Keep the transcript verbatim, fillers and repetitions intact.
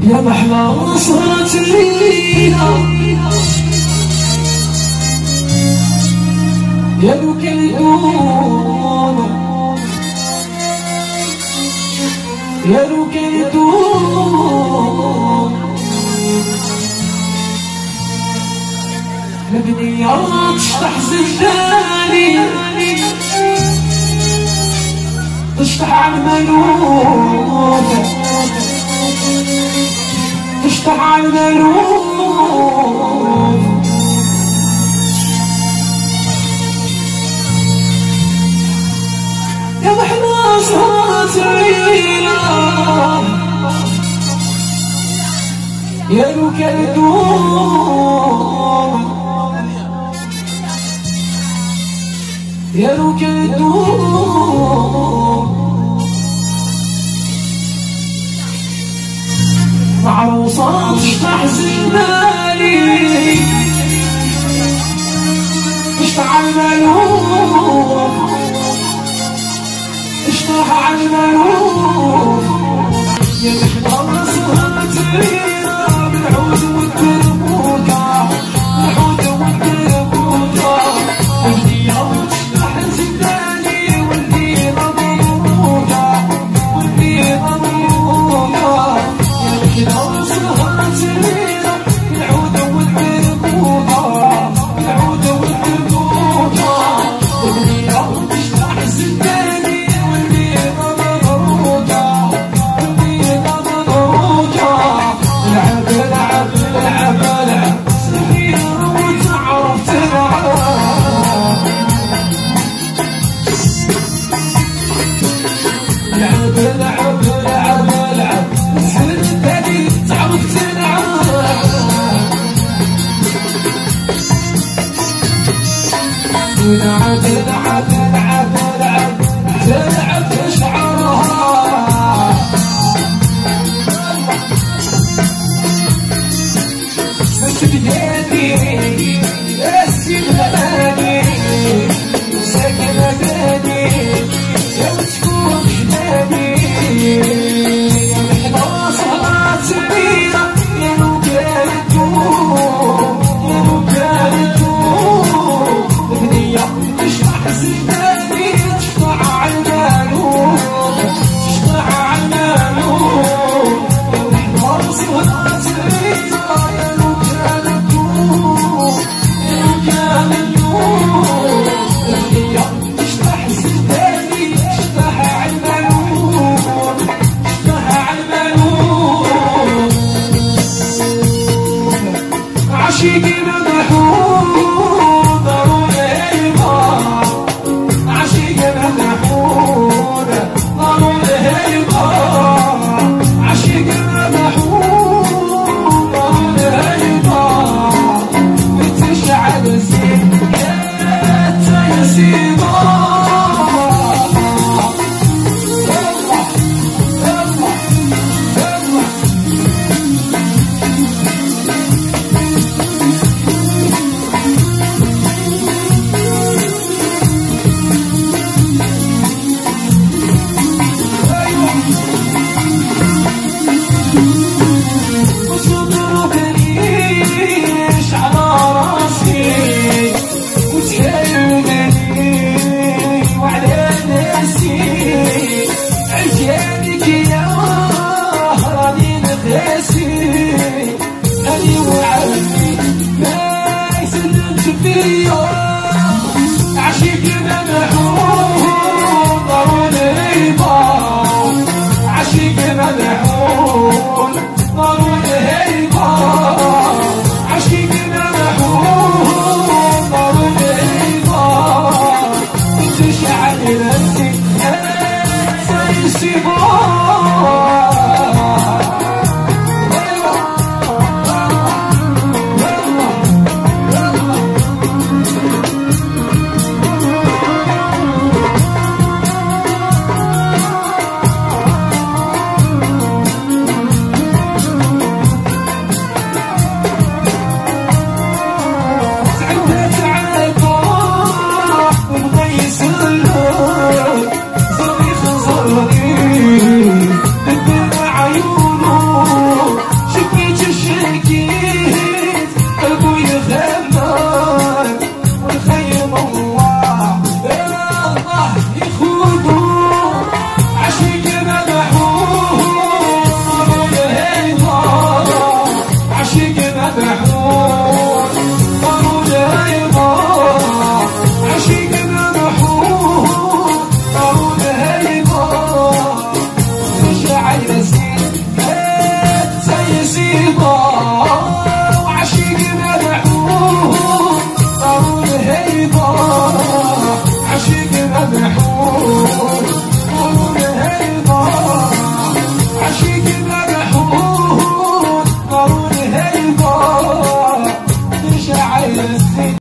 يا محلى صارت الليلة يا لو كان يدوم يا لو كان يدوم البنية تشطح زجالي تشطح عالملوك تشطح عالملوك يا محلى صارت الليلة يا لو كان يدوم يا لو كان يدوم عروسة تشطح زنالي تشطح عالملوك تشطح عالملوك يا محلى صارت الليلة بالعود والدربوكة بالعود والدربوكة والدنيا تشطح زنالي والدنيا مبروكة والدنيا مبروكة يا محلى صارت الليلة بالعود والدربوكة بالعود والدربوكة والدنيا تشطح زنالي والدنيا مبروكة والدنيا مبروكة العب العب العب العب صغير وتعرف تلعب العب العب العب العب سهل الدلي تعرف تلعب العب العب العب العب تلعب تشعرها سيدي يا سيدي غادي ساكنة غادي يا وتكون حدادي يا محلى صارت الليلة يا لو كان يدوم يا لو كان يدوم البنية تشطح زناني تشطح عالمالوك تشطح عالمالوك يا محلى صارت الليلة يا لو كان يدوم يا لو كان يدوم البنية تشطح زناني تشطح عالمالوك تشطح عالمالوك عشيقي